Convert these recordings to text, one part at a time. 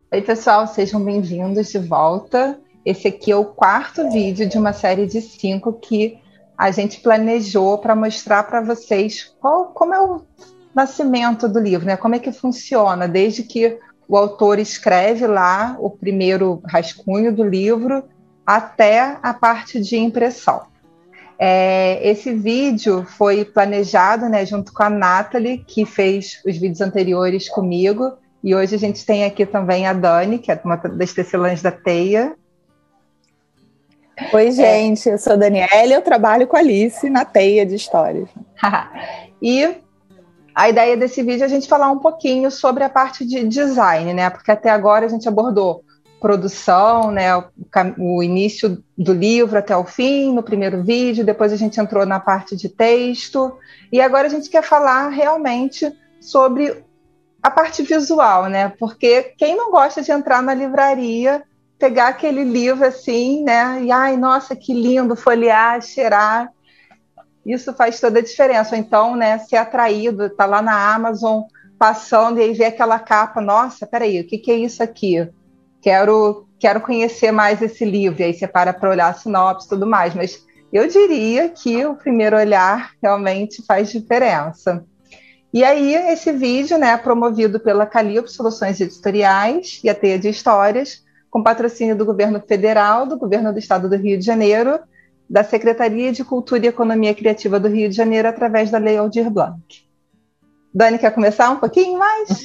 Oi, pessoal, sejam bem-vindos de volta. Esse aqui é o quarto vídeo de uma série de 5 que a gente planejou para mostrar para vocês como é o nascimento do livro, né? Como é que funciona, desde que o autor escreve lá o primeiro rascunho do livro até a parte de impressão. Esse vídeo foi planejado, né, junto com a Nathalie, que fez os vídeos anteriores comigo, e hoje a gente tem aqui também a Dani, que é uma das tecelãs da Teia. Oi, gente, eu sou a Daniela e eu trabalho com a Alice na Teia de Histórias. E a ideia desse vídeo é a gente falar um pouquinho sobre a parte de design, né? Porque até agora a gente abordou produção, né? O início do livro até o fim, no primeiro vídeo, depois a gente entrou na parte de texto, e agora a gente quer falar realmente sobre a parte visual, né? Porque quem não gosta de entrar na livraria, pegar aquele livro assim, né? E ai, nossa, que lindo, folhear, cheirar. Isso faz toda a diferença. Ou então, né, ser atraído, tá lá na Amazon passando e aí ver aquela capa, nossa, peraí, o que é isso aqui? Quero conhecer mais esse livro. E aí você para olhar a sinopse e tudo mais. Mas eu diria que o primeiro olhar realmente faz diferença. E aí, esse vídeo, né, é promovido pela Calypso Soluções Editoriais e a Teia de Histórias, com patrocínio do Governo Federal, do Governo do Estado do Rio de Janeiro, da Secretaria de Cultura e Economia Criativa do Rio de Janeiro, através da Lei Aldir Blanc. Dani, quer começar um pouquinho mais?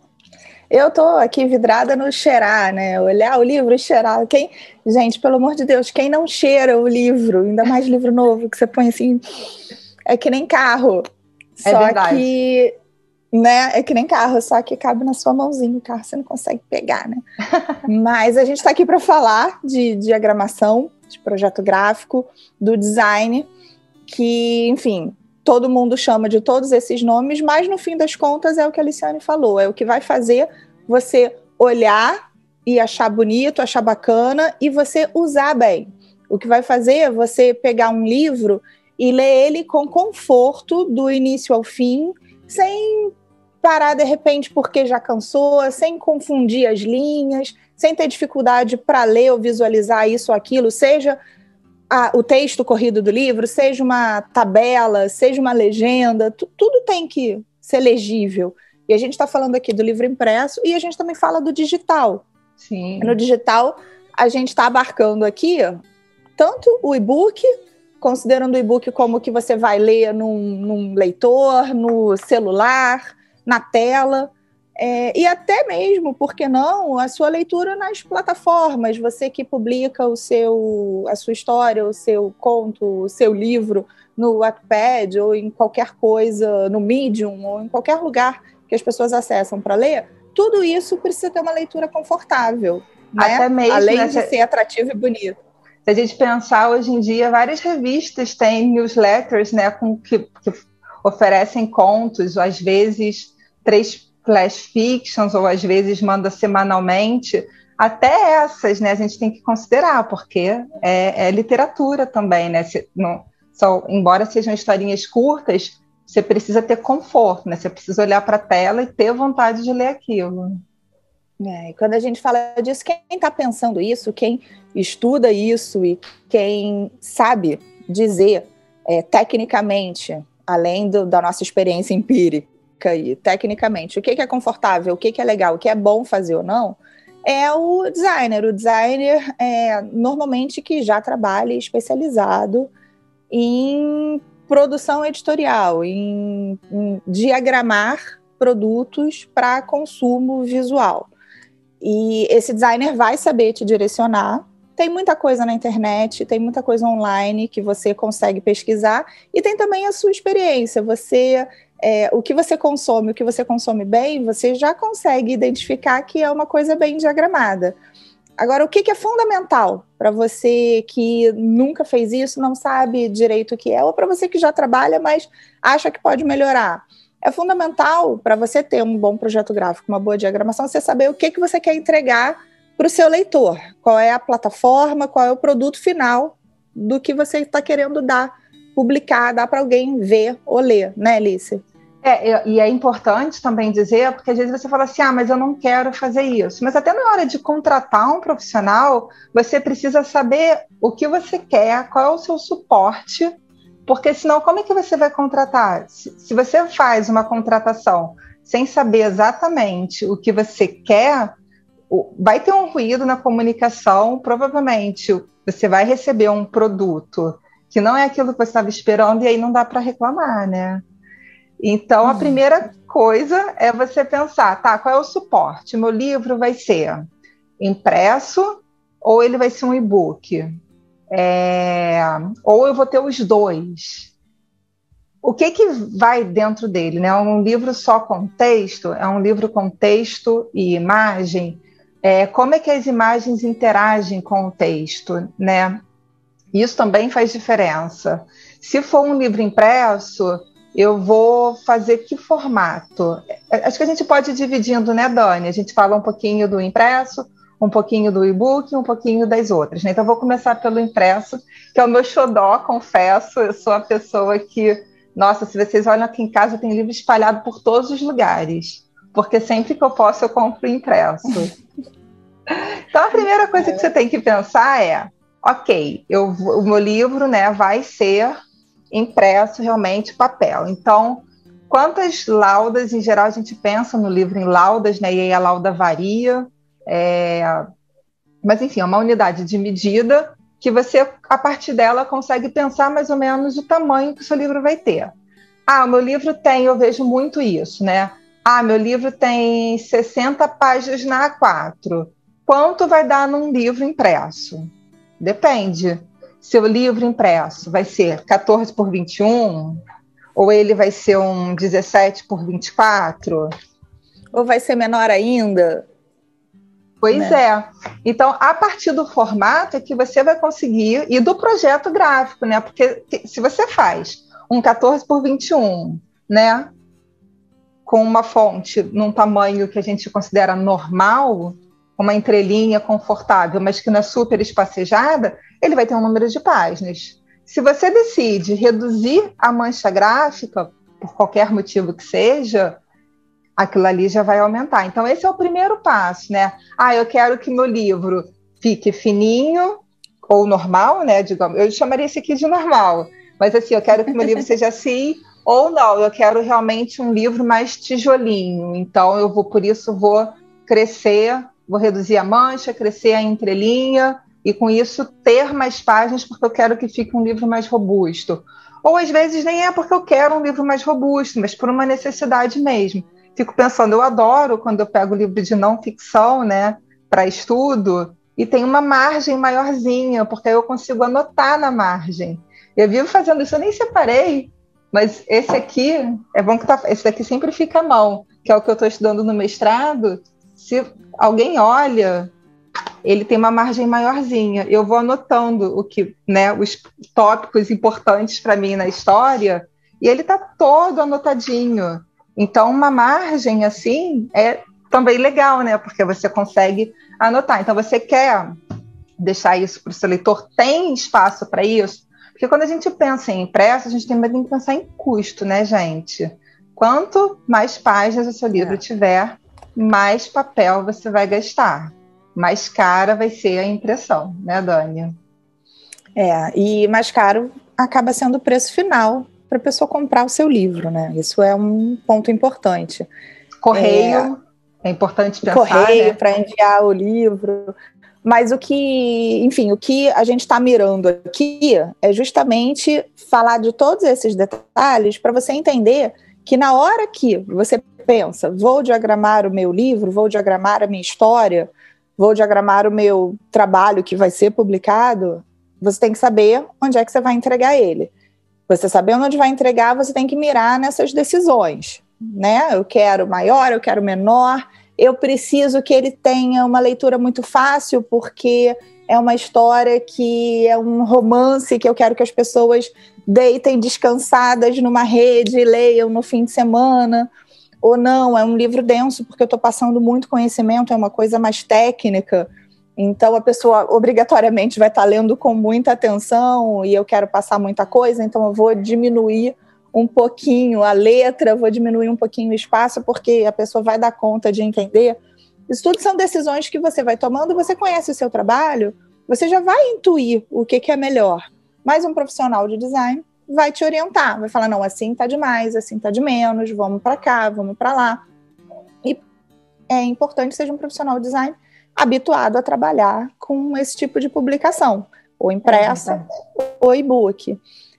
Eu tô aqui vidrada no cheirar, né? Olhar o livro e cheirar. Gente, pelo amor de Deus, quem não cheira o livro, ainda mais livro novo, que você põe assim, é que nem carro. É verdade. Que, né? É que nem carro, só que cabe na sua mãozinha. O carro você não consegue pegar, né? Mas a gente está aqui para falar de diagramação, de projeto gráfico, do design, que, enfim, todo mundo chama de todos esses nomes, mas no fim das contas é o que a Aliciane falou, é o que vai fazer você olhar e achar bonito, achar bacana e você usar bem. O que vai fazer você pegar um livro e ler ele com conforto do início ao fim, sem parar de repente porque já cansou, sem confundir as linhas, sem ter dificuldade para ler ou visualizar isso ou aquilo, seja o texto corrido do livro, seja uma tabela, seja uma legenda, tudo tem que ser legível. E a gente está falando aqui do livro impresso e a gente também fala do digital. Sim. No digital, a gente está abarcando aqui tanto o e-book, considerando o e-book como que você vai ler num leitor, no celular, na tela, e até mesmo, por que não, a sua leitura nas plataformas, você que publica a sua história, o seu conto, o seu livro no Wattpad ou em qualquer coisa, no Medium ou em qualquer lugar que as pessoas acessam para ler, tudo isso precisa ter uma leitura confortável, né? Até mesmo, além né, de ser atrativo e bonito. Se a gente pensar hoje em dia, várias revistas têm newsletters, né, que oferecem contos, ou às vezes 3 flash fictions, ou às vezes manda semanalmente. Até essas, né, a gente tem que considerar, porque é literatura também, né? Embora sejam historinhas curtas, você precisa ter conforto, né? Você precisa olhar para a tela e ter vontade de ler aquilo. E quando a gente fala disso, quem está pensando isso, quem estuda isso e quem sabe dizer tecnicamente, além da nossa experiência empírica e tecnicamente, o que é confortável, o que é legal, o que é bom fazer ou não, é o designer. O designer normalmente que já trabalha especializado em produção editorial, em diagramar produtos para consumo visual. E esse designer vai saber te direcionar. Tem muita coisa na internet, tem muita coisa online que você consegue pesquisar e tem também a sua experiência. O que você consome bem, você já consegue identificar que é uma coisa bem diagramada. Agora, o que é fundamental para você que nunca fez isso, não sabe direito o que é, ou para você que já trabalha, mas acha que pode melhorar? É fundamental para você ter um bom projeto gráfico, uma boa diagramação, você saber o que você quer entregar para o seu leitor. Qual é a plataforma, qual é o produto final do que você está querendo publicar, dar para alguém ver ou ler, né, Alice? E é importante também dizer, porque às vezes você fala assim, mas eu não quero fazer isso. Mas até na hora de contratar um profissional, você precisa saber o que você quer, qual é o seu suporte, porque senão como é que você vai contratar? Se você faz uma contratação sem saber exatamente o que você quer, vai ter um ruído na comunicação, provavelmente você vai receber um produto que não é aquilo que você estava esperando e aí não dá para reclamar, né? Então, a primeira coisa é você pensar, tá, qual é o suporte? Meu livro vai ser impresso ou ele vai ser um e-book? Ou eu vou ter os dois? O que vai dentro dele? Né? É um livro só com texto? É um livro com texto e imagem? Como é que as imagens interagem com o texto? Né? Isso também faz diferença. Se for um livro impresso, eu vou fazer que formato? Acho que a gente pode ir dividindo, né, Dani? A gente fala um pouquinho do impresso, um pouquinho do e-book e um pouquinho das outras. Né? Então, eu vou começar pelo impresso, que é o meu xodó, confesso. Eu sou a pessoa que, nossa, se vocês olham aqui em casa, tem livro espalhado por todos os lugares, porque sempre que eu posso, eu compro impresso. Então, a primeira coisa que você tem que pensar é, ok, o meu livro, né, vai ser impresso realmente papel. Então, quantas laudas, em geral, a gente pensa no livro em laudas, né, e aí a lauda varia, mas enfim, é uma unidade de medida que você, a partir dela, consegue pensar mais ou menos o tamanho que o seu livro vai ter. O meu livro tem, eu vejo muito isso, né? Meu livro tem 60 páginas na A4. Quanto vai dar num livro impresso? Depende. Seu livro impresso vai ser 14 por 21? Ou ele vai ser um 17 por 24? Ou vai ser menor ainda? Pois é. Então, a partir do formato é que você vai conseguir, e do projeto gráfico, né? Porque se você faz um 14 por 21, né? Com uma fonte num tamanho que a gente considera normal, uma entrelinha confortável, mas que não é super espacejada, ele vai ter um número de páginas. Se você decide reduzir a mancha gráfica, por qualquer motivo que seja, aquilo ali já vai aumentar. Então, esse é o primeiro passo, né? Eu quero que meu livro fique fininho ou normal, né? Digamos, eu chamaria esse aqui de normal, mas assim, eu quero que meu livro seja assim, ou não, eu quero realmente um livro mais tijolinho. Então, por isso vou crescer, vou reduzir a mancha, crescer a entrelinha, e com isso ter mais páginas, porque eu quero que fique um livro mais robusto. Ou às vezes nem é porque eu quero um livro mais robusto, mas por uma necessidade mesmo. Fico pensando, eu adoro quando eu pego livro de não ficção, né, para estudo, e tem uma margem maiorzinha, porque aí eu consigo anotar na margem. Eu vivo fazendo isso, eu nem separei, mas esse aqui, é bom que esse daqui sempre fica à mão, que é o que eu estou estudando no mestrado. Se alguém olha, ele tem uma margem maiorzinha. Eu vou anotando os tópicos importantes para mim na história, e ele está todo anotadinho. Então, uma margem assim é também legal, né? Porque você consegue anotar. Então, você quer deixar isso para o seu leitor? Tem espaço para isso? Porque quando a gente pensa em impresso, a gente tem que pensar em custo, né, gente? Quanto mais páginas o seu livro tiver, mais papel você vai gastar. Mais cara vai ser a impressão, né, Dani? E mais caro acaba sendo o preço final para a pessoa comprar o seu livro, né? Isso é um ponto importante. Correio, é importante pensar, correio, né? Para enviar o livro. Mas o que a gente está mirando aqui é justamente falar de todos esses detalhes para você entender que na hora que você pensa, vou diagramar o meu livro, vou diagramar a minha história, vou diagramar o meu trabalho que vai ser publicado, você tem que saber onde é que você vai entregar ele. Você sabendo onde vai entregar, você tem que mirar nessas decisões, né? Eu quero maior, eu quero menor, eu preciso que ele tenha uma leitura muito fácil, porque é uma história que é um romance que eu quero que as pessoas deitem descansadas numa rede e leiam no fim de semana. Ou não, é um livro denso, porque eu estou passando muito conhecimento, é uma coisa mais técnica. Então, a pessoa obrigatoriamente vai estar lendo com muita atenção e eu quero passar muita coisa, então eu vou diminuir um pouquinho a letra, vou diminuir um pouquinho o espaço, porque a pessoa vai dar conta de entender. Isso tudo são decisões que você vai tomando, você conhece o seu trabalho, você já vai intuir o que é melhor. Mas um profissional de design vai te orientar, vai falar, não, assim tá demais, assim tá de menos, vamos para cá, vamos para lá. E é importante que seja um profissional de design habituado a trabalhar com esse tipo de publicação, ou impressa, ou e-book.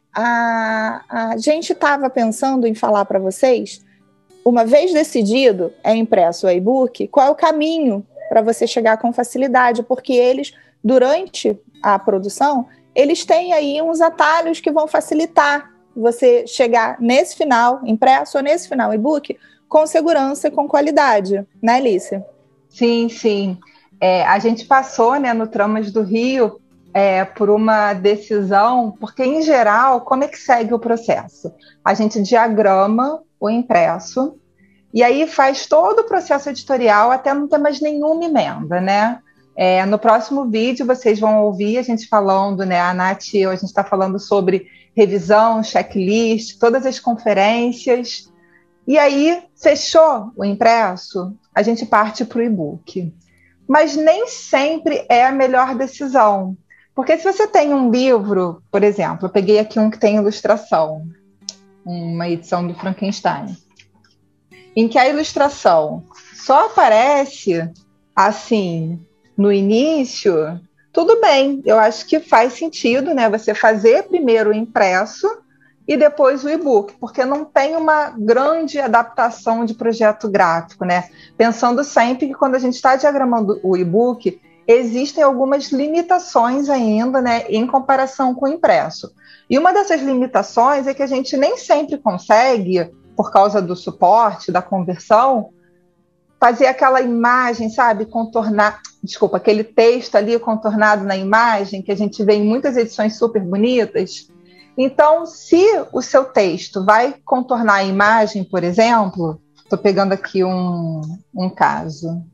A gente estava pensando em falar para vocês, uma vez decidido, é impresso ou é e-book, qual é o caminho para você chegar com facilidade, porque eles, durante a produção, eles têm aí uns atalhos que vão facilitar você chegar nesse final impresso ou nesse final e-book com segurança e com qualidade, né, Alice? Sim, sim. A gente passou, né, no Tramas do Rio por uma decisão, porque, em geral, como é que segue o processo? A gente diagrama o impresso e aí faz todo o processo editorial até não ter mais nenhuma emenda, né? No próximo vídeo vocês vão ouvir a gente falando, né, a Nath e eu, a gente está falando sobre revisão, checklist, todas as conferências. E aí, fechou o impresso, a gente parte para o e-book. Mas nem sempre é a melhor decisão. Porque se você tem um livro, por exemplo, eu peguei aqui um que tem ilustração, uma edição do Frankenstein, em que a ilustração só aparece assim no início, tudo bem, eu acho que faz sentido, né? Você fazer primeiro o impresso e depois o e-book, porque não tem uma grande adaptação de projeto gráfico, né? Pensando sempre que quando a gente está diagramando o e-book, existem algumas limitações ainda, né, em comparação com o impresso. E uma dessas limitações é que a gente nem sempre consegue, por causa do suporte, da conversão, fazer aquela imagem, sabe, aquele texto ali contornado na imagem, que a gente vê em muitas edições super bonitas. Então, se o seu texto vai contornar a imagem, por exemplo, estou pegando aqui um caso.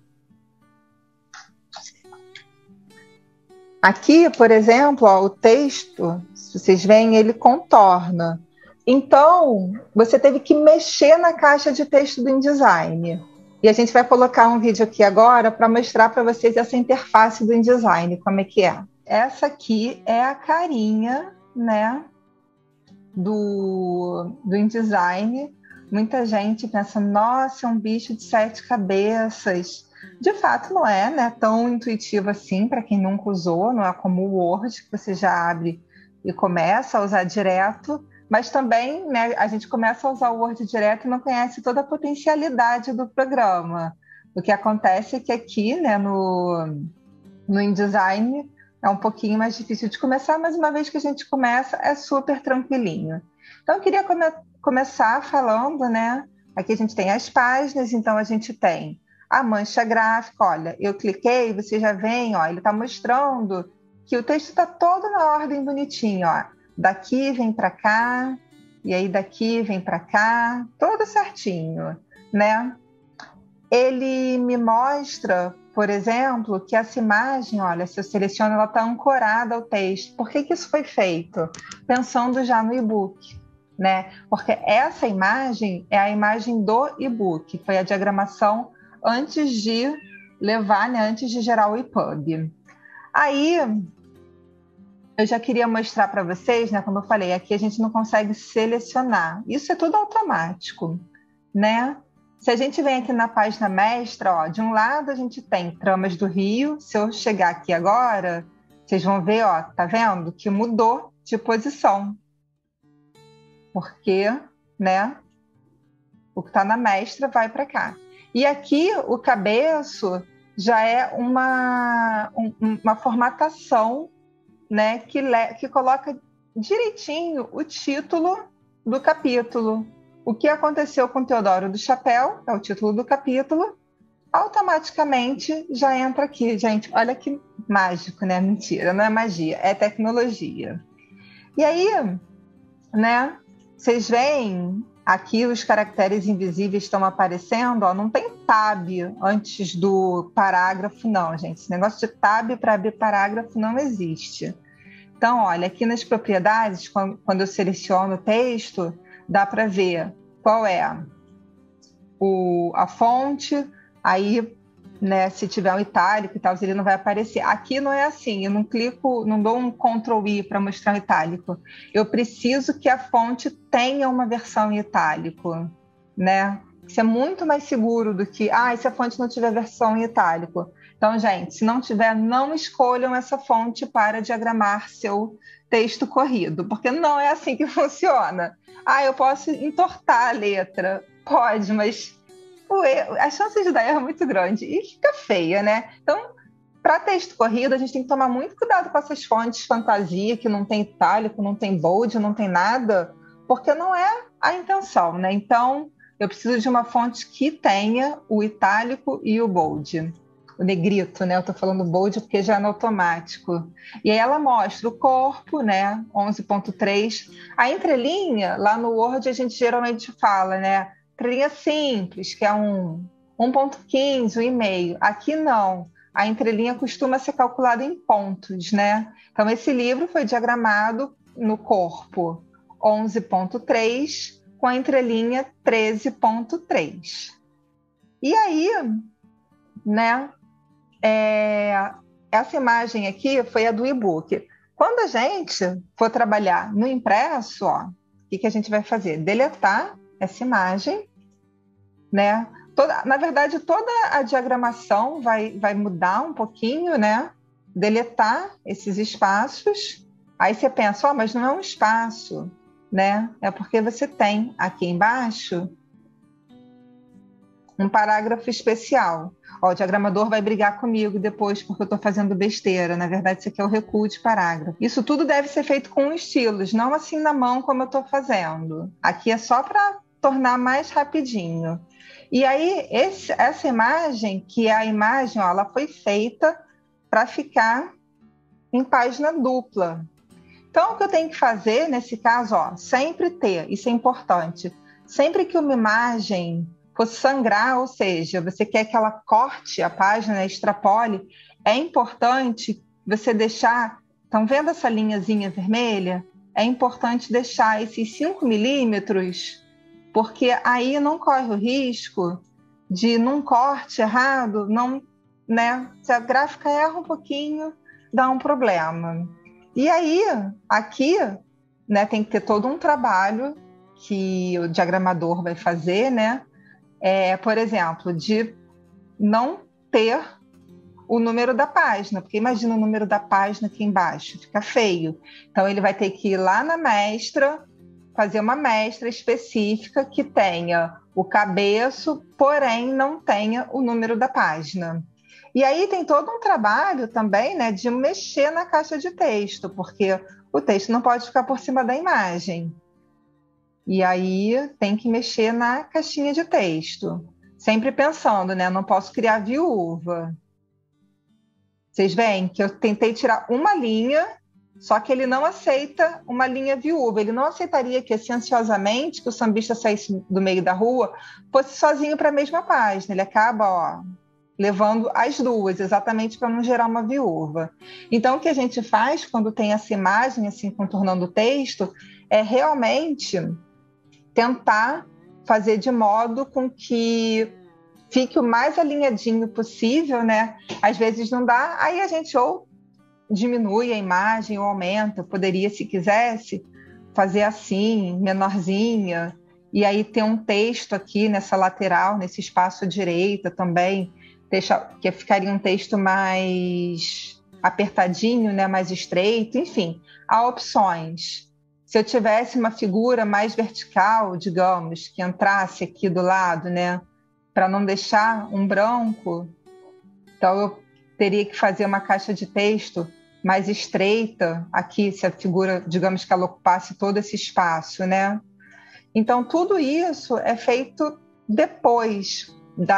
Aqui, por exemplo, ó, o texto, se vocês veem, ele contorna. Então, você teve que mexer na caixa de texto do InDesign. E a gente vai colocar um vídeo aqui agora para mostrar para vocês essa interface do InDesign, como é que é. Essa aqui é a carinha, né, do InDesign. Muita gente pensa, nossa, é um bicho de 7 cabeças. De fato, não é, né, tão intuitivo assim para quem nunca usou, não é como o Word, que você já abre e começa a usar direto, mas também, né, a gente começa a usar o Word direto e não conhece toda a potencialidade do programa. O que acontece é que aqui, né, no InDesign, é um pouquinho mais difícil de começar, mas uma vez que a gente começa, é super tranquilinho. Então, eu queria começar falando, né, aqui a gente tem as páginas, então a gente tem a mancha gráfica, olha, eu cliquei, você já vem, ó, ele está mostrando que o texto está todo na ordem bonitinho, ó. Daqui vem para cá, e aí daqui vem para cá, tudo certinho, né? Ele me mostra, por exemplo, que essa imagem, olha, se eu seleciono, ela está ancorada ao texto. Por que isso foi feito? Pensando já no e-book, né? Porque essa imagem é a imagem do e-book, foi a diagramação antes de levar, né, antes de gerar o EPUB. Aí, eu já queria mostrar para vocês, né, como eu falei, aqui a gente não consegue selecionar. Isso é tudo automático, né? Se a gente vem aqui na página mestra, ó, de um lado a gente tem Tramas do Rio. Se eu chegar aqui agora, vocês vão ver, ó, tá vendo? Que mudou de posição. Porque, né, o que está na mestra vai para cá. E aqui o cabeço já é uma formatação, né, que coloca direitinho o título do capítulo. O que aconteceu com Teodoro do Chapéu, é o título do capítulo, automaticamente já entra aqui. Gente, olha que mágico, né? Mentira, não é magia, é tecnologia. E aí, né, vocês veem aqui os caracteres invisíveis estão aparecendo, ó, não tem tab antes do parágrafo, não, gente. Esse negócio de tab para abrir parágrafo não existe. Então, olha, aqui nas propriedades, quando eu seleciono o texto, dá para ver qual é a fonte, aí, né, se tiver um itálico e tal, ele não vai aparecer. Aqui não é assim, eu não clico, não dou um Ctrl+I para mostrar o itálico. Eu preciso que a fonte tenha uma versão em itálico, né? Isso é muito mais seguro do que, se a fonte não tiver versão em itálico. Então, gente, se não tiver, não escolham essa fonte para diagramar seu texto corrido, porque não é assim que funciona. Eu posso entortar a letra. Pode, mas a chance de dar erro é muito grande e fica feia, né? Então, para texto corrido, a gente tem que tomar muito cuidado com essas fontes fantasia, que não tem itálico, não tem bold, não tem nada, porque não é a intenção, né? Então, eu preciso de uma fonte que tenha o itálico e o bold. O negrito, né? Eu tô falando bold porque já é no automático. E aí ela mostra o corpo, né? 11.3. A entrelinha, lá no Word, a gente geralmente fala, né? Entrelinha simples, que é 1.15, 1,5. Aqui não. A entrelinha costuma ser calculada em pontos, né? Então, esse livro foi diagramado no corpo 11.3 com a entrelinha 13.3. E aí, né? Essa imagem aqui foi a do e-book. Quando a gente for trabalhar no impresso, o que a gente vai fazer? Deletar essa imagem, né? Na verdade, toda a diagramação vai mudar um pouquinho, né? Deletar esses espaços. Aí você pensa, mas não é um espaço, né? É porque você tem aqui embaixo um parágrafo especial. O diagramador vai brigar comigo depois porque eu estou fazendo besteira. Na verdade, isso aqui é o recuo de parágrafo. Isso tudo deve ser feito com estilos, não assim na mão como eu estou fazendo. Aqui é só para tornar mais rapidinho. E aí, essa imagem, que é a imagem, ela foi feita para ficar em página dupla. Então, o que eu tenho que fazer, nesse caso, sempre ter, isso é importante, sempre que uma imagem for sangrar, ou seja, você quer que ela corte a página, extrapole, é importante você deixar, estão vendo essa linhazinha vermelha? É importante deixar esses 5 milímetros, porque aí não corre o risco de, num corte errado, não, né? Se a gráfica erra um pouquinho, dá um problema. E aí, aqui, né, tem que ter todo um trabalho que o diagramador vai fazer, né? Por exemplo, de não ter o número da página, porque imagina o número da página aqui embaixo, fica feio. Então, ele vai ter que ir lá na mestra, fazer uma mestra específica que tenha o cabeço, porém não tenha o número da página. E aí tem todo um trabalho também, né, de mexer na caixa de texto, porque o texto não pode ficar por cima da imagem. E aí tem que mexer na caixinha de texto. Sempre pensando, né, não posso criar viúva. Vocês veem que eu tentei tirar uma linha, só que ele não aceita uma linha viúva. Ele não aceitaria que, assim, ansiosamente, que o sambista saísse do meio da rua, fosse sozinho para a mesma página. Ele acaba, levando as duas, exatamente para não gerar uma viúva. Então, o que a gente faz quando tem essa imagem, assim, contornando o texto, é realmente tentar fazer de modo com que fique o mais alinhadinho possível, né? Às vezes não dá, aí a gente ou diminui a imagem ou aumenta. Poderia, se quisesse, fazer assim, menorzinha, e aí ter um texto aqui nessa lateral, nesse espaço à direita também, que ficaria um texto mais apertadinho, né? Mais estreito, enfim, há opções. Se eu tivesse uma figura mais vertical, digamos, que entrasse aqui do lado, né? Para não deixar um branco, então eu teria que fazer uma caixa de texto mais estreita aqui, se a figura, digamos que ela ocupasse todo esse espaço, né? Então, tudo isso é feito depois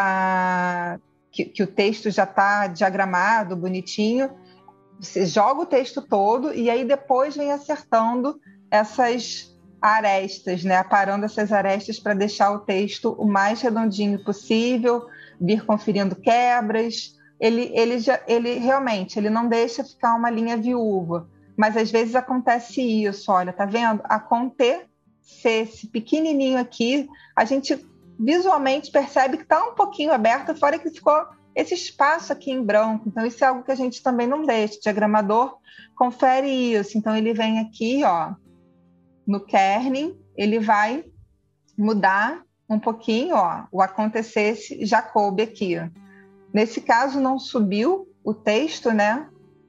que o texto já está diagramado, bonitinho. Você joga o texto todo e aí depois vem acertando essas arestas, né? Aparando essas arestas para deixar o texto o mais redondinho possível, vir conferindo quebras. Ele realmente não deixa ficar uma linha viúva, mas às vezes acontece isso, olha, tá vendo? A conter ser esse pequenininho aqui, a gente visualmente percebe que está um pouquinho aberto, fora que ficou esse espaço aqui em branco. Então, isso é algo que a gente também não deixa. O diagramador confere isso. Então, ele vem aqui, ó, no kerning, ele vai mudar um pouquinho, ó, o acontecesse já coube aqui. Nesse caso, não subiu o texto, né?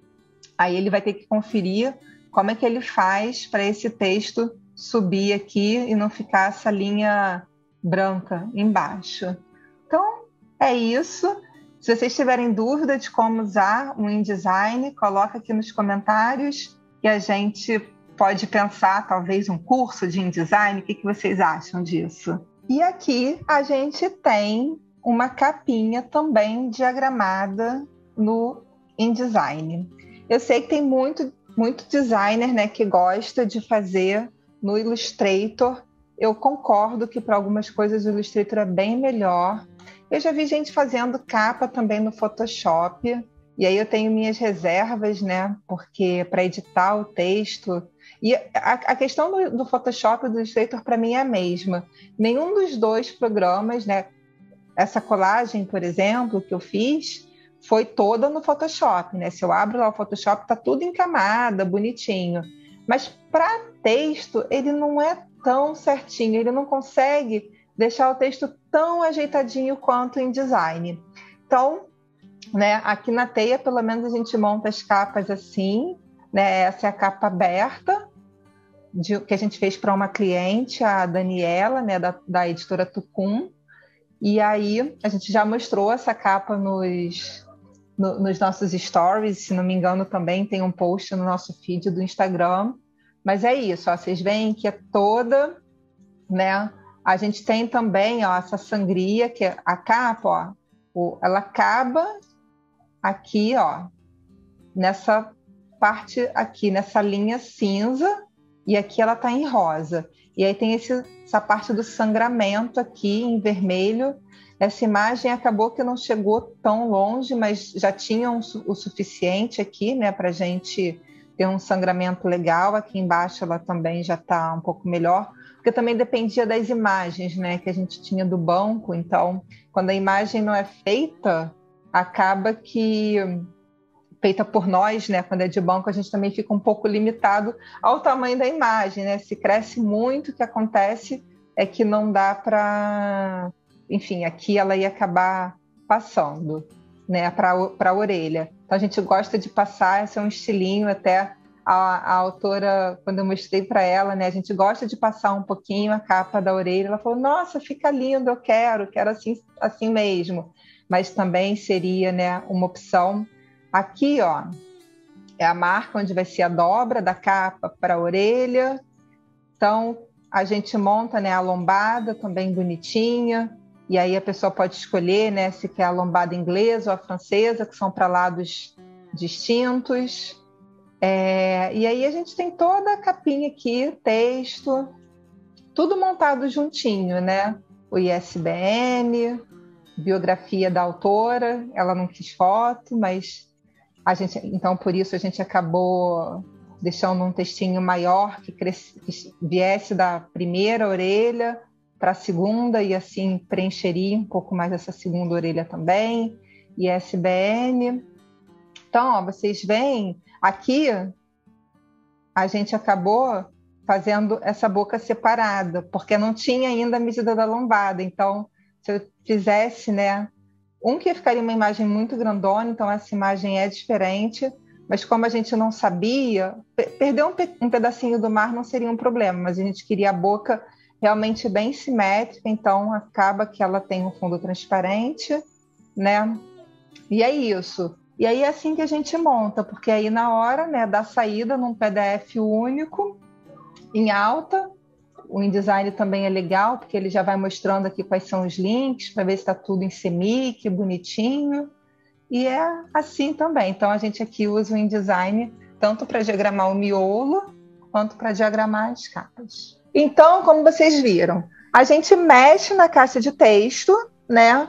Aí ele vai ter que conferir como é que ele faz para esse texto subir aqui e não ficar essa linha branca embaixo. Então, é isso. Se vocês tiverem dúvida de como usar o InDesign, coloca aqui nos comentários que a gente pode pensar, talvez, um curso de InDesign. O que vocês acham disso? E aqui a gente tem uma capinha também diagramada no InDesign. Eu sei que tem muito designer, né, que gosta de fazer no Illustrator. Eu concordo que para algumas coisas o Illustrator é bem melhor. Eu já vi gente fazendo capa também no Photoshop, e aí eu tenho minhas reservas, né, porque para editar o texto... E a questão do Photoshop e do Illustrator, para mim, é a mesma. Nenhum dos dois programas, né, essa colagem, por exemplo, que eu fiz, foi toda no Photoshop, né? Se eu abro lá o Photoshop, está tudo em camada, bonitinho. Mas para texto, ele não é tão certinho, ele não consegue deixar o texto tão ajeitadinho quanto em InDesign. Então, né, aqui na Teia, pelo menos a gente monta as capas assim, né? Essa é a capa aberta, que a gente fez para uma cliente, a Daniela, né, da editora Tucum. E aí a gente já mostrou essa capa nos nossos stories, se não me engano também tem um post no nosso feed do Instagram. Mas é isso, ó, vocês veem que é toda, né? A gente tem também, ó, essa sangria, que é a capa, ó, ela acaba aqui, ó, nessa parte aqui, nessa linha cinza, e aqui ela está em rosa. E aí tem essa parte do sangramento aqui em vermelho. Essa imagem acabou que não chegou tão longe, mas já tinha o suficiente aqui, né, para a gente ter um sangramento legal. Aqui embaixo ela também já está um pouco melhor, porque também dependia das imagens, né, que a gente tinha do banco. Então, quando a imagem não é feita, acaba que... feita por nós, né? Quando é de banco, a gente também fica um pouco limitado ao tamanho da imagem, né? Se cresce muito, o que acontece é que não dá para... Enfim, aqui ela ia acabar passando, né? Para a orelha. Então, a gente gosta de passar, esse é um estilinho até... A autora, quando eu mostrei para ela, né? A gente gosta de passar um pouquinho a capa da orelha. Ela falou, nossa, fica lindo, eu quero assim mesmo. Mas também seria, né, uma opção. Aqui, ó, é a marca onde vai ser a dobra da capa para a orelha. Então, a gente monta, né, a lombada também bonitinha. E aí a pessoa pode escolher, né, se quer a lombada inglesa ou a francesa, que são para lados distintos. E aí a gente tem toda a capinha aqui, texto, tudo montado juntinho, né? O ISBN, biografia da autora, ela não quis foto, mas... então, por isso, a gente acabou deixando um textinho maior que viesse da primeira orelha para a segunda, e assim preencheria um pouco mais essa segunda orelha também. ISBN. Então, ó, vocês veem, aqui a gente acabou fazendo essa boca separada, porque não tinha ainda a medida da lombada. Então, se eu fizesse, né, que ficaria uma imagem muito grandona, então essa imagem é diferente, mas como a gente não sabia, perder um pedacinho do mar não seria um problema, mas a gente queria a boca realmente bem simétrica, então acaba que ela tem um fundo transparente, né? E é isso. E aí é assim que a gente monta, porque aí na hora, né, da saída num PDF único, em alta. O InDesign também é legal, porque ele já vai mostrando aqui quais são os links, para ver se está tudo em CMYK, bonitinho. E é assim também. Então, a gente aqui usa o InDesign tanto para diagramar o miolo, quanto para diagramar as capas. Então, como vocês viram, a gente mexe na caixa de texto, né?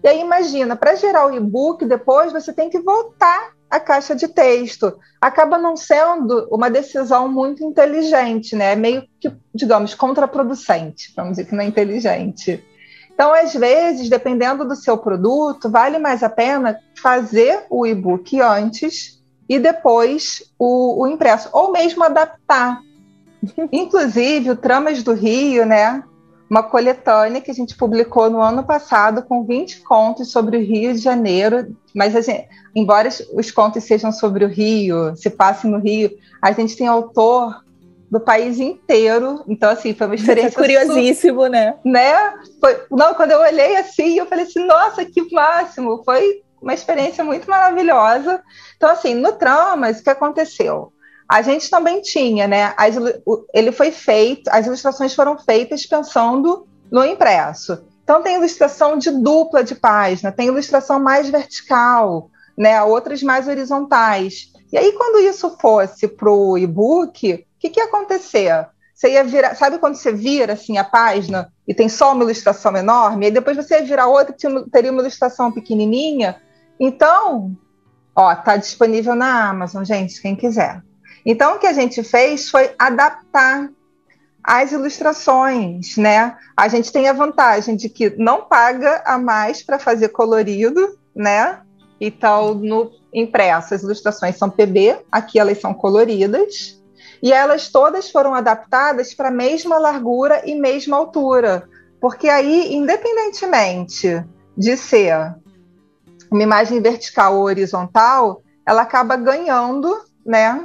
E aí imagina, para gerar o e-book, depois você tem que voltar à caixa de texto. Acaba não sendo uma decisão muito inteligente, né? É meio que, digamos, contraproducente, vamos dizer que não é inteligente. Então, às vezes, dependendo do seu produto, vale mais a pena fazer o e-book antes e depois o impresso, ou mesmo adaptar. Inclusive, o Tramas do Rio, né? Uma coletânea que a gente publicou no ano passado com 20 contos sobre o Rio de Janeiro, mas assim, embora os contos sejam sobre o Rio, se passem no Rio, a gente tem autor do país inteiro, então assim, foi uma experiência curiosíssimo, né? Não, quando eu olhei assim, eu falei assim, nossa, que máximo, foi uma experiência muito maravilhosa. Então assim, no Tramas, o que aconteceu? A gente também tinha, né? Ele foi feito, as ilustrações foram feitas pensando no impresso. Então tem ilustração de dupla de página, tem ilustração mais vertical, né? Outras mais horizontais. E aí, quando isso fosse para o e-book, o que ia acontecer? Você ia virar, sabe quando você vira assim a página e tem só uma ilustração enorme, e aí depois você ia virar outra que teria uma ilustração pequenininha? Então, tá disponível na Amazon, gente, quem quiser. Então, o que a gente fez foi adaptar as ilustrações, né? A gente tem a vantagem de que não paga a mais para fazer colorido, né? Então, no impresso, as ilustrações são PB, aqui elas são coloridas, e elas todas foram adaptadas para a mesma largura e mesma altura, porque aí, independentemente de ser uma imagem vertical ou horizontal, ela acaba ganhando, né?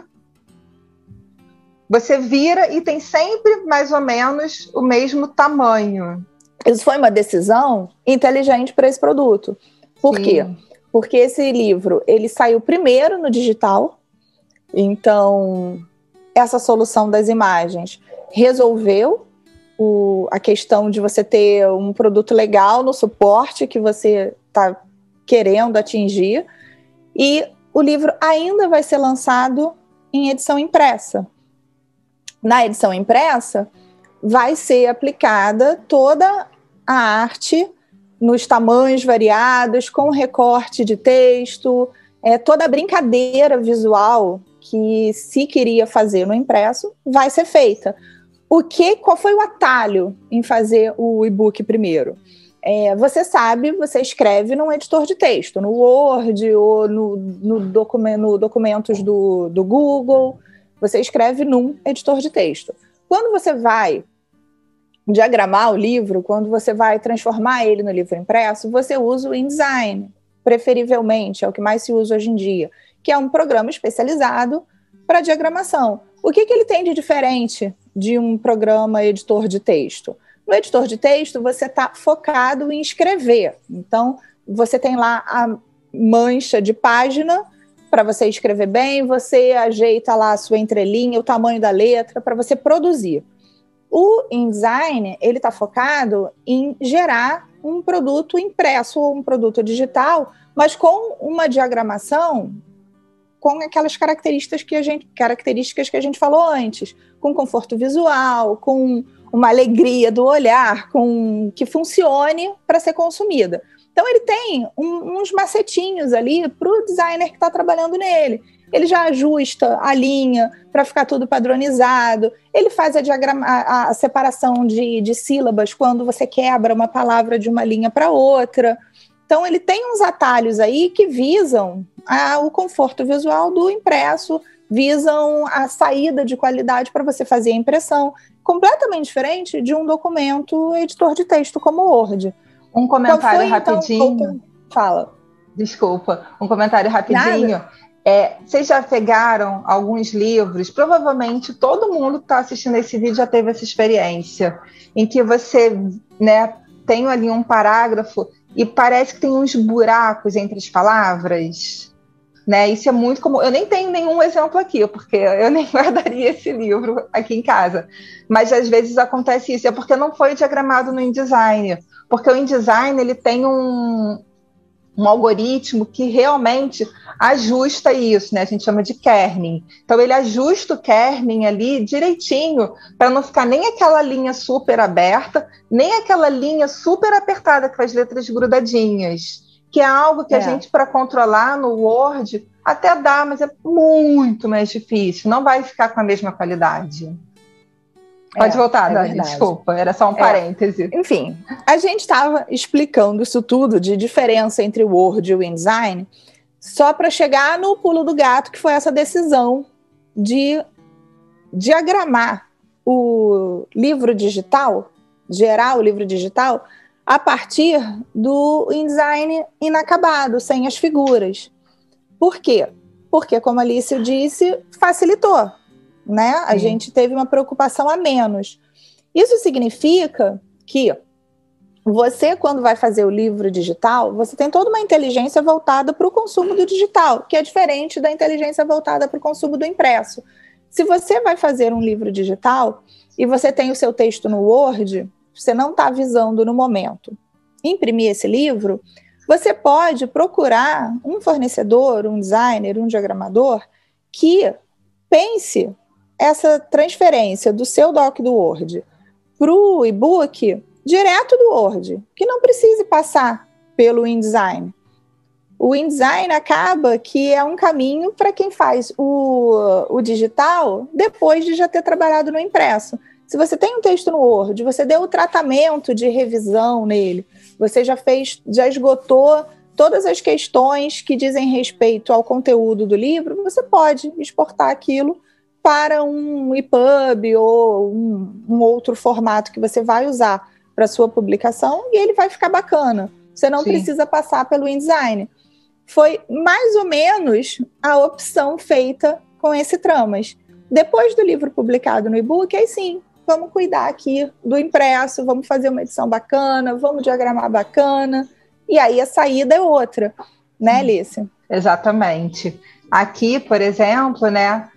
Você vira e tem sempre mais ou menos o mesmo tamanho. Isso foi uma decisão inteligente para esse produto. Por quê? Porque esse livro, ele saiu primeiro no digital, então essa solução das imagens resolveu a questão de você ter um produto legal no suporte que você está querendo atingir, e o livro ainda vai ser lançado em edição impressa. Na edição impressa, vai ser aplicada toda a arte nos tamanhos variados, com recorte de texto, toda a brincadeira visual que se queria fazer no impresso vai ser feita. Qual foi o atalho em fazer o e-book primeiro? Você sabe, você escreve num editor de texto, no Word ou no documentos do Google. Você escreve num editor de texto. Quando você vai diagramar o livro, quando você vai transformar ele no livro impresso, você usa o InDesign, preferivelmente, é o que mais se usa hoje em dia, que é um programa especializado para diagramação. O que ele tem de diferente de um programa editor de texto? No editor de texto, você está focado em escrever. Então, você tem lá a mancha de página para você escrever bem, você ajeita lá a sua entrelinha, o tamanho da letra, para você produzir. O InDesign, ele está focado em gerar um produto impresso ou um produto digital, mas com uma diagramação com aquelas características que a gente falou antes, com conforto visual, com uma alegria do olhar, que funcione para ser consumida. Então, ele tem uns macetinhos ali para o designer que está trabalhando nele. Ele já ajusta a linha para ficar tudo padronizado. Ele faz a separação de sílabas quando você quebra uma palavra de uma linha para outra. Então, ele tem uns atalhos aí que visam o conforto visual do impresso, visam a saída de qualidade para você fazer a impressão, completamente diferente de um documento editor de texto como o Word. Um comentário rapidinho. Então, fala. Desculpa, um comentário rapidinho. Nada. Vocês já pegaram alguns livros, provavelmente todo mundo que está assistindo esse vídeo já teve essa experiência, em que você, né, tem ali um parágrafo e parece que tem uns buracos entre as palavras, né? Isso é muito comum. Eu nem tenho nenhum exemplo aqui, porque eu nem guardaria esse livro aqui em casa. Mas às vezes acontece isso, é porque não foi diagramado no InDesign. Porque o InDesign, ele tem um algoritmo que realmente ajusta isso, né? A gente chama de kerning. Então, ele ajusta o kerning ali direitinho, para não ficar nem aquela linha super aberta, nem aquela linha super apertada com as letras grudadinhas, que é algo que a gente, para controlar no Word, até dá, mas é muito mais difícil. Não vai ficar com a mesma qualidade. Pode voltar, Dani, verdade. Desculpa, era só um parêntese. Enfim, a gente estava explicando isso tudo de diferença entre o Word e o InDesign, só para chegar no pulo do gato, que foi essa decisão de diagramar o livro digital, gerar o livro digital, a partir do InDesign inacabado, sem as figuras. Por quê? Porque, como a Alice disse, facilitou. Né? A gente teve uma preocupação a menos. Isso significa que você, quando vai fazer o livro digital, você tem toda uma inteligência voltada para o consumo do digital, que é diferente da inteligência voltada para o consumo do impresso. Se você vai fazer um livro digital e você tem o seu texto no Word, você não está visando no momento imprimir esse livro, você pode procurar um fornecedor, um designer, um diagramador que pense essa transferência do seu doc do Word para o e-book direto do Word, que não precise passar pelo InDesign. O InDesign acaba que é um caminho para quem faz o digital depois de já ter trabalhado no impresso. Se você tem um texto no Word, você deu o tratamento de revisão nele, você já esgotou todas as questões que dizem respeito ao conteúdo do livro, você pode exportar aquilo para um EPUB ou um outro formato que você vai usar para sua publicação e ele vai ficar bacana. Você não precisa passar pelo InDesign. Foi mais ou menos a opção feita com esse Tramas. Depois do livro publicado no e-book, aí sim, vamos cuidar aqui do impresso, vamos fazer uma edição bacana, vamos diagramar bacana, e aí a saída é outra, né, Alice? Exatamente. Aqui, por exemplo, né,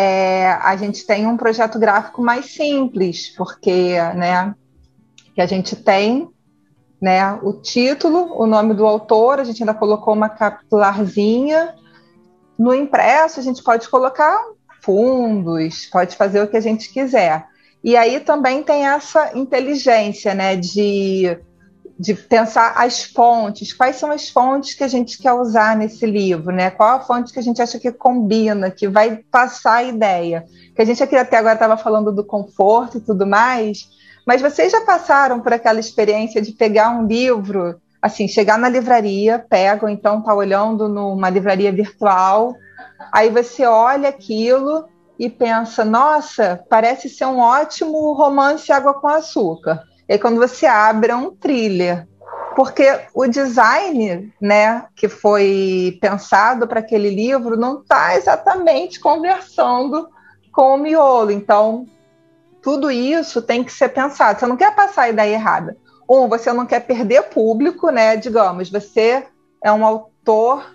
a gente tem um projeto gráfico mais simples, porque, né, que a gente tem, né, o título, o nome do autor, a gente ainda colocou uma capitularzinha. No impresso, a gente pode colocar fundos, pode fazer o que a gente quiser. E aí também tem essa inteligência, né, de pensar as fontes, quais são as fontes que a gente quer usar nesse livro, né? Qual a fonte que a gente acha que combina, que vai passar a ideia. Que a gente aqui até agora estava falando do conforto e tudo mais, mas vocês já passaram por aquela experiência de pegar um livro, assim, chegar na livraria, pega, ou então tá olhando numa livraria virtual, aí você olha aquilo e pensa, nossa, parece ser um ótimo romance Água com Açúcar. E aí, quando você abre, é um thriller. Porque o design, né, que foi pensado para aquele livro não está exatamente conversando com o miolo. Então, tudo isso tem que ser pensado. Você não quer passar a ideia errada. Você não quer perder público, né? Digamos, você é um autor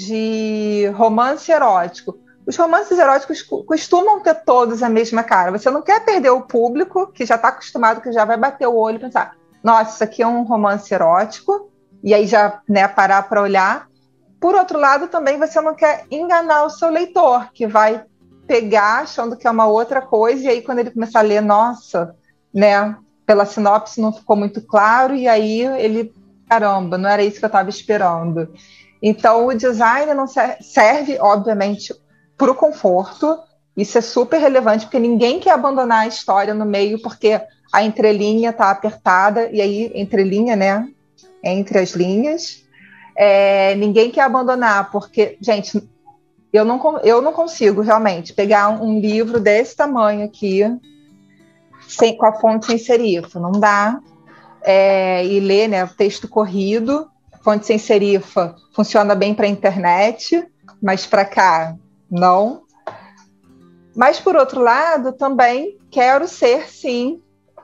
de romance erótico. Os romances eróticos costumam ter todos a mesma cara. Você não quer perder o público, que já está acostumado, que já vai bater o olho e pensar, nossa, isso aqui é um romance erótico, e aí já, né, parar para olhar. Por outro lado, também você não quer enganar o seu leitor, que vai pegar achando que é uma outra coisa, e aí quando ele começar a ler, nossa, né, pela sinopse não ficou muito claro, e aí ele, caramba, não era isso que eu estava esperando. Então, o design não serve, obviamente, para o conforto. Isso é super relevante, porque ninguém quer abandonar a história no meio, porque a entrelinha está apertada, e aí, entrelinha, né, entre as linhas, ninguém quer abandonar, porque, gente, eu não consigo realmente pegar um livro desse tamanho aqui, com a fonte sem serifa, não dá, e ler, né, texto corrido. Fonte sem serifa funciona bem para a internet, mas para cá, não. Mas, por outro lado, também quero ser, sim,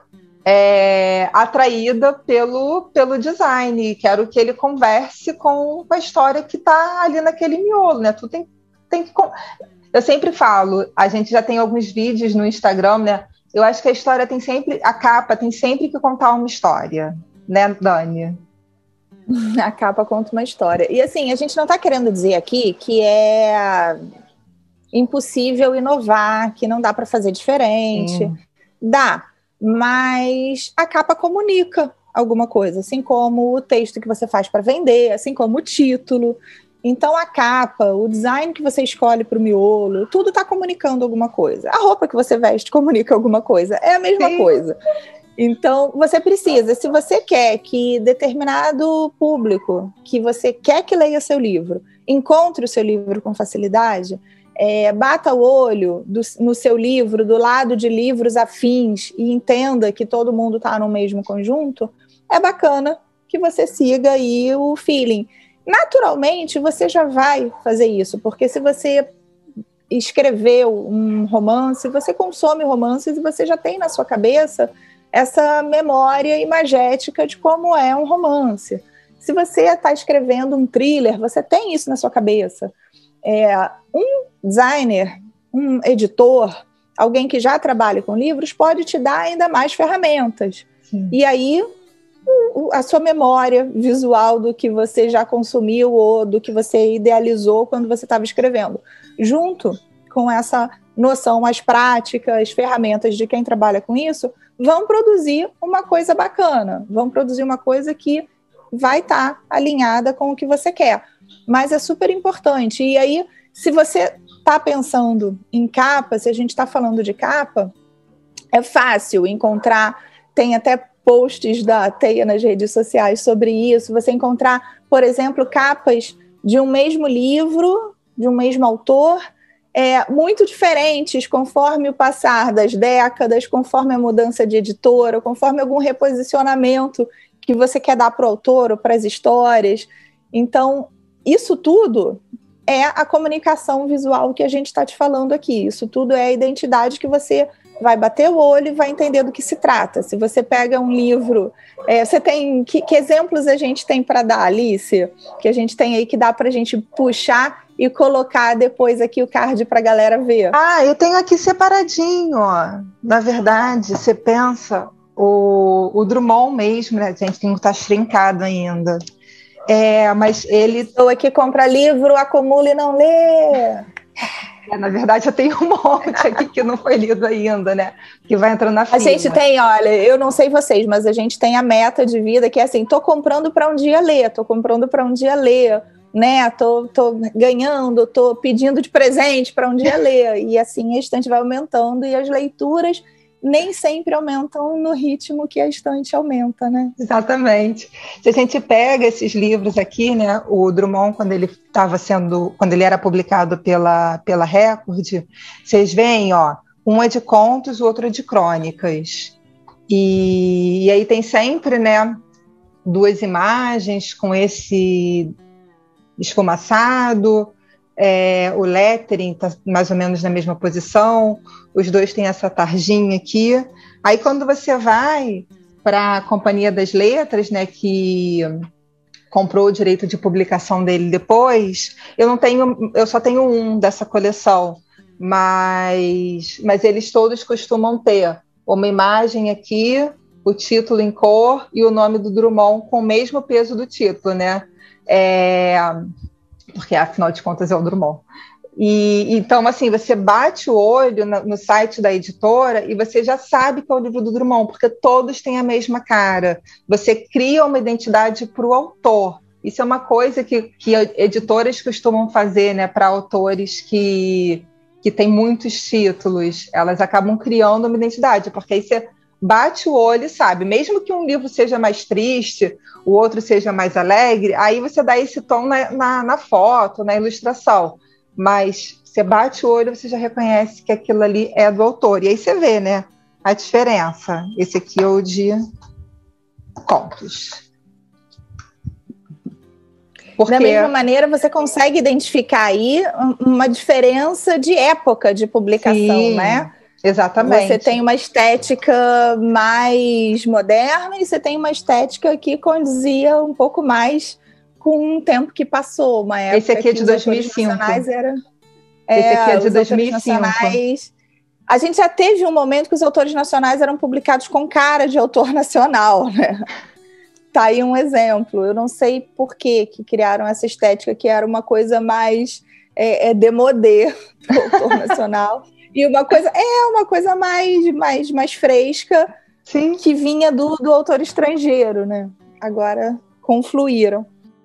atraída pelo design. Quero que ele converse com a história que está ali naquele miolo, né? Tu tem que... Eu sempre falo, a gente já tem alguns vídeos no Instagram, né? Eu acho que a capa tem sempre que contar uma história, né, Dani? A capa conta uma história. E assim, a gente não está querendo dizer aqui que é impossível inovar, que não dá para fazer diferente. Sim. Dá, mas a capa comunica alguma coisa, assim como o texto que você faz para vender, assim como o título. Então a capa, o design que você escolhe para o miolo, tudo está comunicando alguma coisa. A roupa que você veste comunica alguma coisa, é a mesma coisa. Então, você precisa, se você quer que determinado público, que você quer que leia seu livro, encontre o seu livro com facilidade, bata o olho no seu livro, do lado de livros afins, e entenda que todo mundo está no mesmo conjunto, é bacana que você siga aí o feeling. Naturalmente, você já vai fazer isso, porque se você escreveu um romance, você consome romances e você já tem na sua cabeça essa memória imagética de como é um romance. Se você está escrevendo um thriller, você tem isso na sua cabeça. Um designer, um editor, alguém que já trabalha com livros, pode te dar ainda mais ferramentas. Sim. E aí, a sua memória visual do que você já consumiu ou do que você idealizou quando você estava escrevendo, junto com essa noção mais prática, as ferramentas de quem trabalha com isso, vão produzir uma coisa bacana, vão produzir uma coisa que vai estar alinhada com o que você quer. Mas é super importante. E aí, se você está pensando em capa, se a gente está falando de capa, é fácil encontrar, tem até posts da Teia nas redes sociais sobre isso, você encontrar, por exemplo, capas de um mesmo livro, de um mesmo autor, muito diferentes conforme o passar das décadas, conforme a mudança de editora, conforme algum reposicionamento que você quer dar para o autor ou para as histórias. Então, isso tudo é a comunicação visual que a gente está te falando aqui. Isso tudo é a identidade que você vai bater o olho e vai entender do que se trata. Se você pega um livro... você tem... Que exemplos a gente tem para dar, Alice? Que a gente tem aí que dá para a gente puxar e colocar depois aqui o card para a galera ver. Eu tenho aqui separadinho, ó. Na verdade, você pensa, o Drummond mesmo, né? A gente tem que estar shrinkado ainda. Mas ele... Pessoa que compra livro, acumula e não lê. Na verdade, eu tenho um monte aqui que não foi lido ainda, né? Que vai entrando na fila. A gente tem, olha, eu não sei vocês, mas a gente tem a meta de vida que é assim, tô comprando para um dia ler, né? Tô ganhando, tô pedindo de presente para um dia ler. E assim a estante vai aumentando e as leituras nem sempre aumentam no ritmo que a estante aumenta, né? Exatamente. Se a gente pega esses livros aqui, né, o Drummond, quando ele era publicado pela Record, vocês veem, ó, um é de contos, o outro é de crônicas. E aí tem sempre, né, duas imagens com esse esfumaçado, o lettering está mais ou menos na mesma posição, os dois têm essa tarjinha aqui. Aí quando você vai para a Companhia das Letras, né, que comprou o direito de publicação dele depois, eu só tenho um dessa coleção, mas eles todos costumam ter uma imagem aqui, o título em cor e o nome do Drummond com o mesmo peso do título, né? Porque afinal de contas é o Drummond. E então, assim, você bate o olho no site da editora e você já sabe que é o livro do Drummond, porque todos têm a mesma cara. Você cria uma identidade para o autor. Isso é uma coisa que editoras costumam fazer, né, para autores que têm muitos títulos. Elas acabam criando uma identidade, porque aí você bate o olho e sabe, mesmo que um livro seja mais triste, o outro seja mais alegre, aí você dá esse tom na foto, na ilustração. Mas você bate o olho, você já reconhece que aquilo ali é do autor. E aí você vê, né, a diferença. Esse aqui é o de contos. Porque... Da mesma maneira, você consegue identificar aí uma diferença de época de publicação, sim, né? Exatamente. Você tem uma estética mais moderna e você tem uma estética que condizia um pouco mais com o tempo que passou. Uma época esse aqui é de 2005. Esse aqui é de 2005. A gente já teve um momento que os autores nacionais eram publicados com cara de autor nacional, né? Tá aí um exemplo. Eu não sei por que criaram essa estética, que era uma coisa mais demodê do autor nacional, e uma coisa mais fresca, Sim. que vinha do autor estrangeiro, né? Agora confluíram.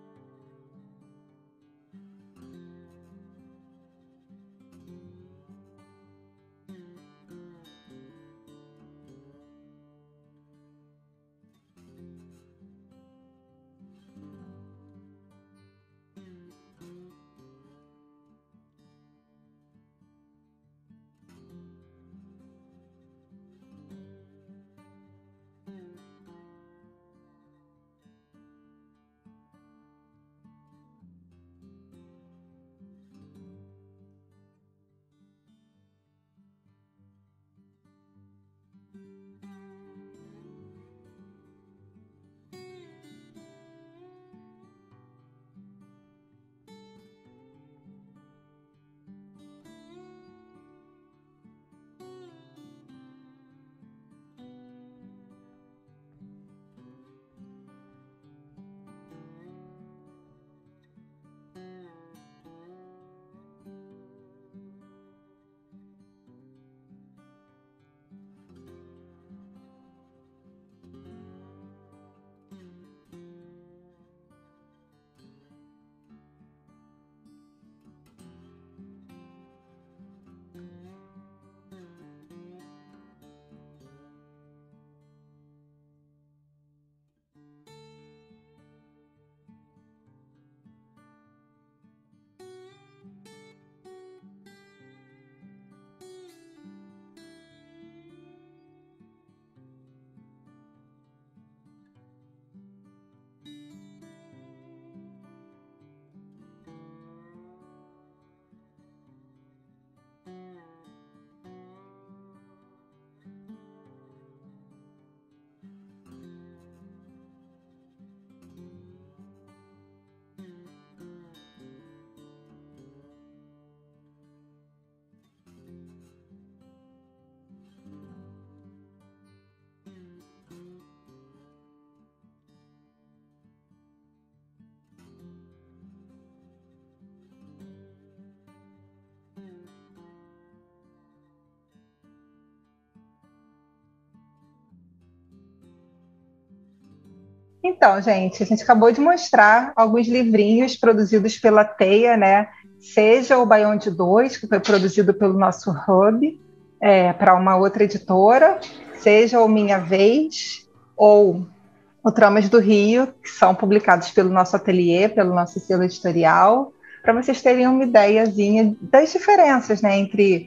Então, gente, a gente acabou de mostrar alguns livrinhos produzidos pela Teia, né? Seja o Baião de Dois, que foi produzido pelo nosso Hub, para uma outra editora, seja o Minha Vez, ou o Tramas do Rio, que são publicados pelo nosso ateliê, pelo nosso selo editorial, para vocês terem uma ideiazinha das diferenças, né, entre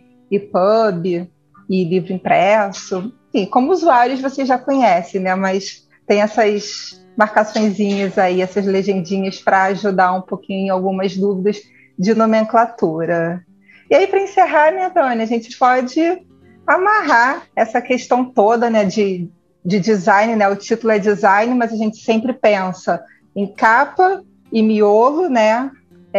EPUB e livro impresso. E como usuários vocês já conhecem, né, mas tem essas marcaçõezinhas aí, essas legendinhas para ajudar um pouquinho em algumas dúvidas de nomenclatura. E aí, para encerrar, né, Tânia, a gente pode amarrar essa questão toda, né, de design, né? O título é design, mas a gente sempre pensa em capa e miolo, né?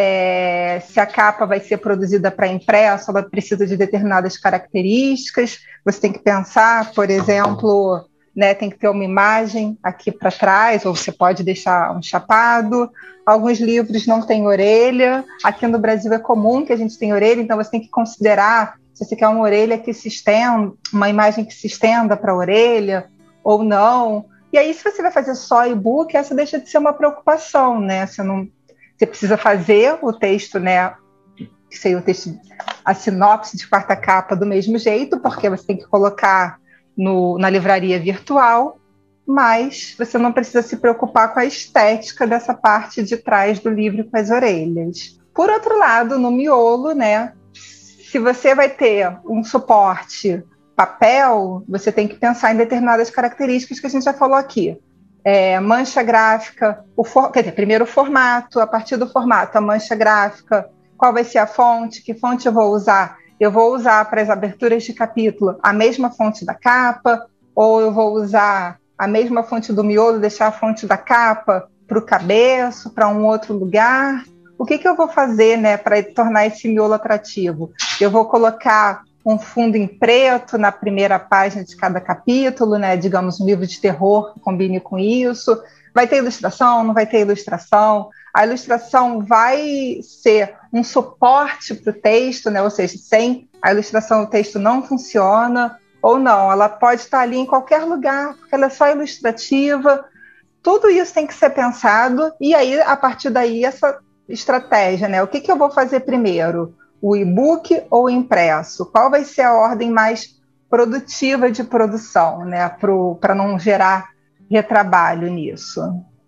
Se a capa vai ser produzida para impresso, ela precisa de determinadas características. Você tem que pensar, por exemplo, né, tem que ter uma imagem aqui para trás, ou você pode deixar um chapado. Alguns livros não têm orelha. Aqui no Brasil é comum que a gente tenha orelha, então você tem que considerar se você quer uma orelha que se estenda, uma imagem que se estenda para a orelha, ou não. E aí, se você vai fazer só e-book, essa deixa de ser uma preocupação, né? Você precisa fazer o texto, né? Que seria o texto, a sinopse de quarta capa do mesmo jeito, porque você tem que colocar na livraria virtual, mas você não precisa se preocupar com a estética dessa parte de trás do livro com as orelhas. Por outro lado, no miolo, né? Se você vai ter um suporte papel, você tem que pensar em determinadas características que a gente já falou aqui. Mancha gráfica, quer dizer, primeiro o formato, a partir do formato, a mancha gráfica, qual vai ser a fonte, que fonte eu vou usar? Eu vou usar para as aberturas de capítulo a mesma fonte da capa, ou eu vou usar a mesma fonte do miolo, deixar a fonte da capa para o cabeço, para um outro lugar? O que eu vou fazer, né, para tornar esse miolo atrativo? Eu vou colocar um fundo em preto na primeira página de cada capítulo, né? Digamos, um livro de terror que combine com isso. vai ter ilustração, não vai ter ilustração? A ilustração vai ser um suporte para o texto, né? Ou seja, sem a ilustração o texto não funciona, ou não, ela pode estar ali em qualquer lugar, porque ela é só ilustrativa. Tudo isso tem que ser pensado, e aí, a partir daí, essa estratégia, né? O que eu vou fazer primeiro? O e-book ou o impresso? Qual vai ser a ordem mais produtiva de produção, né? Para não gerar retrabalho nisso.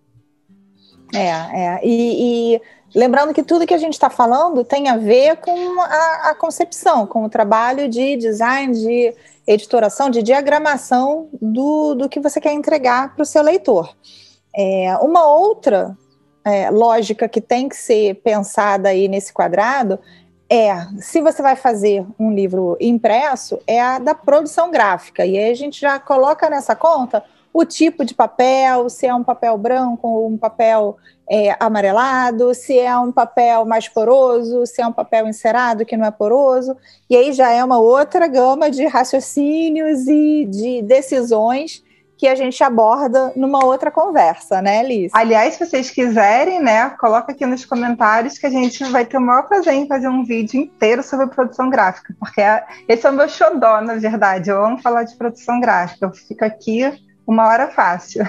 E lembrando que tudo que a gente está falando tem a ver com a concepção, com o trabalho de design, de editoração, de diagramação do que você quer entregar para o seu leitor. Uma outra lógica que tem que ser pensada aí nesse quadrado se você vai fazer um livro impresso, é a da produção gráfica. E aí a gente já coloca nessa conta o tipo de papel, se é um papel branco ou um papel amarelado, se é um papel mais poroso, se é um papel encerado que não é poroso. E aí já é uma outra gama de raciocínios e de decisões que a gente aborda numa outra conversa, né, Liz? Aliás, se vocês quiserem, né, coloca aqui nos comentários que a gente vai ter o maior prazer em fazer um vídeo inteiro sobre produção gráfica, porque esse é o meu xodó, na verdade. Eu amo falar de produção gráfica. Eu fico aqui uma hora fácil.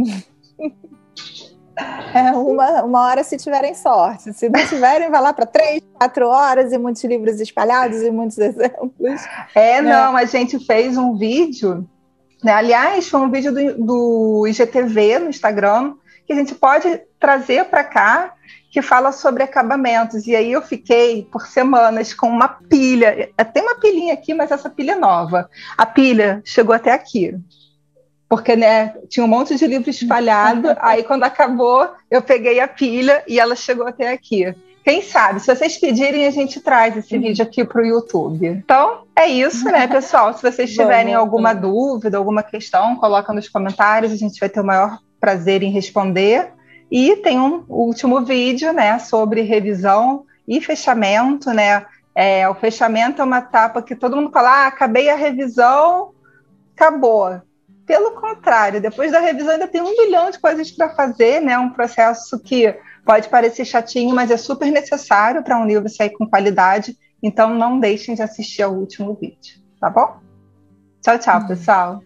Uma hora se tiverem sorte. Se não tiverem, vai lá para 3, 4 horas e muitos livros espalhados e muitos exemplos. Não, a gente fez um vídeo, né? Aliás, foi um vídeo do IGTV no Instagram, que a gente pode trazer para cá, que fala sobre acabamentos. E aí eu fiquei por semanas com uma pilha. Tem uma pilhinha aqui, mas essa pilha é nova. A pilha chegou até aqui. Porque, né, tinha um monte de livro espalhado, aí quando acabou, eu peguei a pilha e ela chegou até aqui. Quem sabe, se vocês pedirem, a gente traz esse vídeo aqui para o YouTube. Então, é isso, né, pessoal? Se vocês tiverem alguma dúvida, alguma questão, coloca nos comentários, a gente vai ter o maior prazer em responder. E tem um último vídeo, né, sobre revisão e fechamento, né? O fechamento é uma etapa que todo mundo fala, acabei a revisão, acabou. Pelo contrário, depois da revisão ainda tem 1 milhão de coisas para fazer, né? Um processo que pode parecer chatinho, mas é super necessário para um livro sair com qualidade. Então, não deixem de assistir ao último vídeo, tá bom? Tchau, tchau, pessoal.